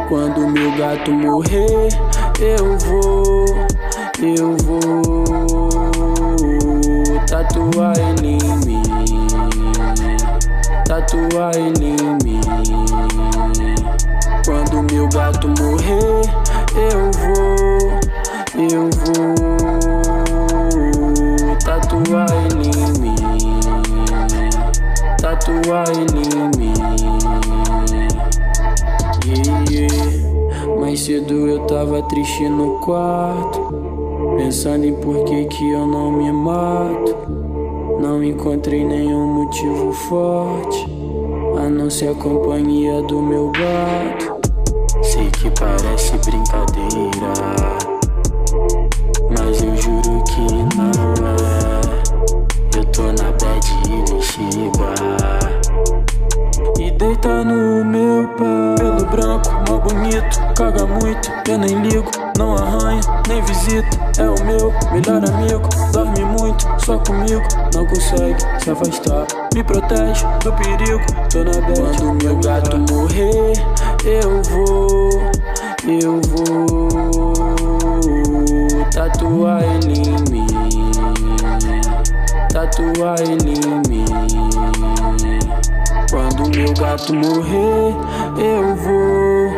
Quando meu gato morrer, eu vou tatuar ele em mim, tatuar ele em mim. Quando meu gato morrer, eu vou tatuar ele em mim, tatuar ele em mim. Mais cedo eu tava triste no quarto, pensando em por que eu não me mato. Não encontrei nenhum motivo forte, a não ser a companhia do meu gato. Sei que parece brincadeira, mas eu juro que não é. Eu tô na bad e ele chega e deita no meu pé. Pelo branco, mó bonito, caga muito, eu nem ligo. Não arranha, nem visita, é o meu melhor amigo. Dorme muito, só comigo, não consegue se afastar. Me protege do perigo, tô na bad. Quando meu gato morrer, eu vou tatuar ele em mim, tatuar ele em mim. Quando meu gato morrer, eu vou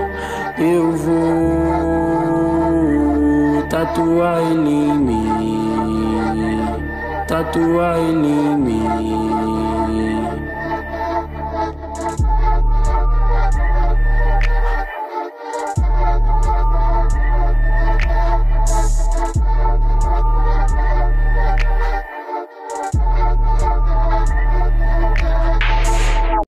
tatuar ele em mim, tatuar ele em mim.